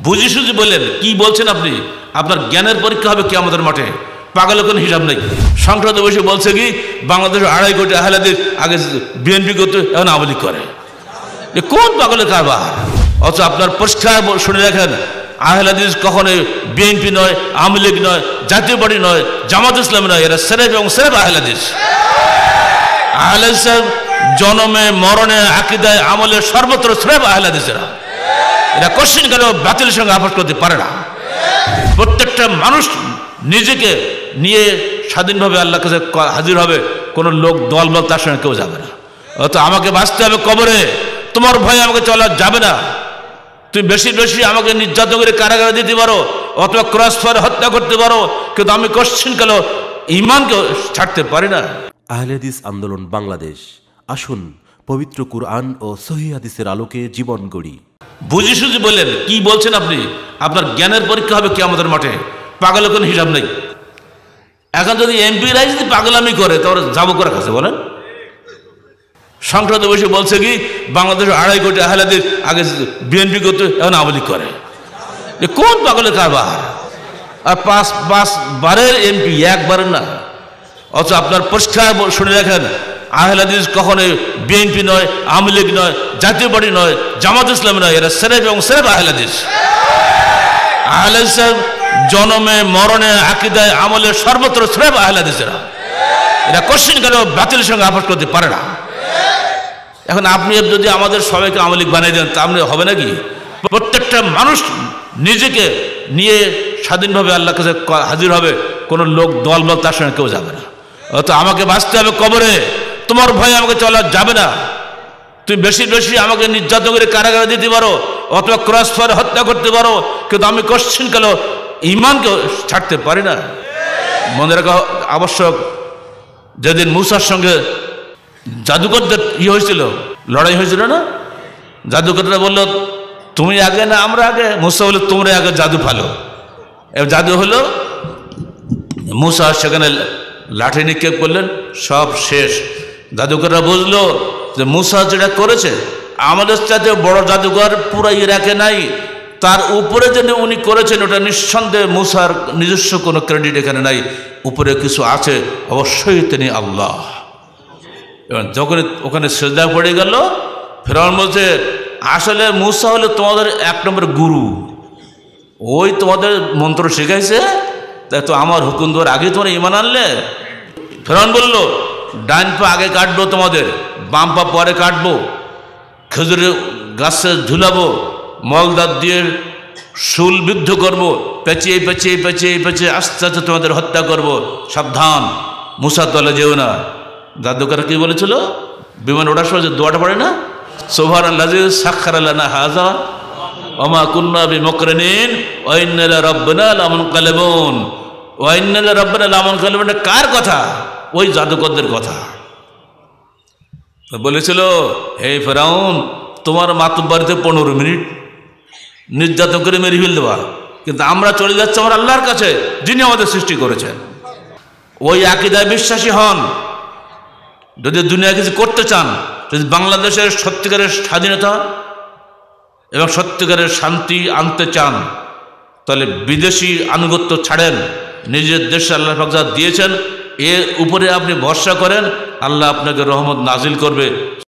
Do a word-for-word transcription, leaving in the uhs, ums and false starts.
বুঝি সুঝি বললেন কি বলছেন আপনি? আপনার জ্ঞানের পরীক্ষা হবে কিয়ামতের মাঠে। পাগলের কোনো হিসাব নেই। সংসদে বসে বলছে কি বাংলাদেশের আড়াই কোটি আহলে হাদিস আগে বিএনপি করতে এখন আওয়ামী লীগ করে। এ কোন পাগলের কারবার? অথচ আপনার পরিষ্কার শুনে রাখেন, আহলে হাদিস কখনো বিএনপি নয়, আওয়ামী লীগ নয়, জাতীয় পার্টি নয়, জামাত ইসলামী নয়, এরা সেরেফ এবং সেরেফ আহলে হাদিস। আহলে হাদিস জনমে মরণে আকীদায় আমলে সর্বত্র সেরেফ আহলে হাদিসেরা। এরা কোশ্চেন কেন বাতিলের সঙ্গে আপোষ করতে পারে না। প্রত্যেকটা মানুষ নিজেকে নিয়ে স্বাধীনভাবে আল্লাহর কাছে হাজির হবে, কোনো লোক দল বল তার সঙ্গে কেউ যাবে না। অত আমাকে বাঁচতে হবে কবরে, তোমার ভয়ে আমাকে চলা যাবে না। তুমি বেশি বেশি আমাকে নির্যাতন করে কারাগারে দিতে পারো অথবা ক্রস ফায়ার হত্যা করতে পারো, কিন্তু আমি কোশ্চেন কেন ঈমানকে ছাড়তে পারি না। আহলে হাদিস আন্দোলন বাংলাদেশ, আসুন পবিত্র কুরআন ও সহিহ হাদিসের আলোকে জীবন গড়ি। বুঝি সুঝি বললেন কি বলছেন আপনি? আপনার জ্ঞানের পরীক্ষা হবে কিয়ামতের মাঠে। পাগলের কোনো হিসাব নেই। এখন যদি এমপি রাই যদি পাগলামি করে তাহলে যাবো করে কাছে বলেন। সংসদে বসে বলছে কি বাংলাদেশের আড়াই কোটি আহলে হাদিস আগে বিএনপি করতে এখন আওয়ামী লীগ করে। এ কোন পাগলের কারবার? আর পাঁচ পাঁচ বারের এমপি একবারের না। অথচ আপনার পরিষ্কার শুনে রাখেন, আহলে হাদিস কখনো বিএনপি নয়, আওয়ামী লীগ নয়, জাতীয় পার্টি নয়, জামাত ইসলামী নয়, এরা সেরেফ এবং সেরেফ আহলে হাদিস। আহলে হাদিস জনমে মরণে আকীদায় আমলে সর্বত্র সেরেফ আহলে হাদিসেরা। এরা কোশ্চেন কেন বাতিলের সঙ্গে আপোষ করতে পারে না। এখন আপনি যদি আমাদের সবাইকে আওয়ামী লীগ বানিয়ে দেন তা আপনি হবে নাকি? প্রত্যেকটা মানুষ নিজেকে নিয়ে স্বাধীনভাবে আল্লাহর কাছে হাজির হবে, কোনো লোক দল বল তার সঙ্গে কেউ যাবে না। অত আমাকে বাঁচতে হবে কবরে, তোমার ভয়ে আমাকে চলা যাবে না। তুমি বেশি বেশি আমাকে নির্যাতন করে কারাগারে দিতে পারো অথবা ক্রস ফায়ার হত্যা করতে পারো, কিন্তু আমি কোশ্চেন কেন ঈমানকে ছাড়তে পারি না। মনে রাখা আবশ্যক, যেদিন মুসার সঙ্গে জাদুকরদের ই হয়েছিল, লড়াই হয়েছিল না, জাদুকররা বললো তুমি আগে না আমরা আগে। মুসা বললো তোমরা আগে জাদু ফালো। এবার জাদু হলো, মুসা সেখানে লাঠি নিক্ষেপ করলেন, সব শেষ। জাদুকররা বুঝলো যে মুসা যেটা করেছে আমাদের সাথে বড় জাদুকর পুরো ইরাকে নাই, তার উপরে যে উনি করেছেন ওটা নিঃসন্দেহে মুসার নিজস্ব কোনো ক্রেডিট এখানে নাই, উপরে কিছু আছে, অবশ্যই তিনি আল্লাহ। এবং যখন ওখানে সেজদা পড়ে গেল, ফেরাউন বলছে আসলে মুসা হলো তোমাদের এক নম্বর গুরু, ওই তোমাদের মন্ত্র শেখাইছে, তাই তো আমার হুকুম দেওয়ার আগে তোমরা ঈমান আনলে। ফেরাউন বলল ডান পা আগে কাটবো তোমাদের, বাম পা পরে কাটবো, খেজুরের গাছে ঝুলাবো, মলদার দিয়ে শুল বিদ্ধ করবো, পেঁচিয়ে পেঁচিয়ে পেঁচিয়ে পেঁচিয়ে আস্তে আস্তে তোমাদের হত্যা করবো, সাবধান মুসা তলে যেও না। জাদুকর কি বলেছিল? বিমান ওঠার সময় যে দোয়াটা পড়ে না, সুবহানাল্লাযী সাখখারা লানা হাযা ওয়া মা কুন্না বিমুকরিনিন ওয়া ইন্না ইলা রাব্বিনা লামুনকালিবুন। ওয়া ইন্না ইলা রাব্বিনা লামুনকালিবুন কার কথা? ওই জাদুকরদের কথা। বলেছিল হে ফেরাউন, তোমার মাতুব্বাড়িতে পনেরো মিনিট নির্যাতন করে মেরে ফেল দেওয়া, কিন্তু আমরা চলে যাচ্ছি আমার আল্লাহর কাছে যিনি আমাদের সৃষ্টি করেছেন। ওই আকীদায় বিশ্বাসী হন। যদি দুনিয়া কিছু করতে চান, যদি বাংলাদেশের সত্যিকারের স্বাধীনতা এবং সত্যিকারের শান্তি আনতে চান, তাহলে বিদেশি আনুগত্য ছাড়েন, নিজের দেশে আল্লাহ পাক যা দিয়েছেন এর উপরে আপনি ভরসা করেন, আল্লাহ আপনাকে রহমত নাজিল করবে।